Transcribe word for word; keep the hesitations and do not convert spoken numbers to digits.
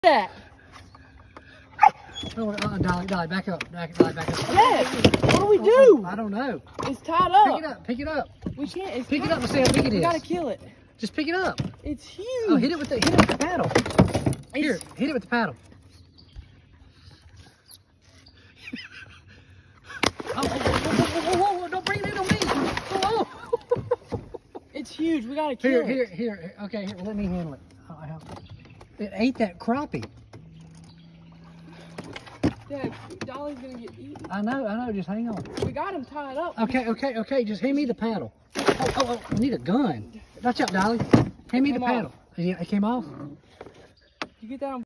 that. Oh, uh, Dolly, Dolly, back up. Back, Dolly, back up. Yes. What do we do? Oh, oh, I don't know. It's tied up. Pick it up. Pick it up. We can't. It's Pick tied. it up and see how big it is. We gotta kill it. Just pick it up. It's huge. Oh, hit it with the hit it with the paddle. Here, It's... hit it with the paddle. Oh, whoa, whoa, whoa, whoa, don't bring it in on me. Oh, oh. It's huge. We gotta kill Here, it. here, here. Okay, here, let me handle it. Oh, I have... It ate that crappie. Dad, Dolly's gonna get eaten. I know, I know. Just hang on. We got him tied up. Okay, okay, okay. Just hand me the paddle. Oh, oh, oh, I need a gun. Watch out, Dolly. Hand me the paddle. It came off? You get that on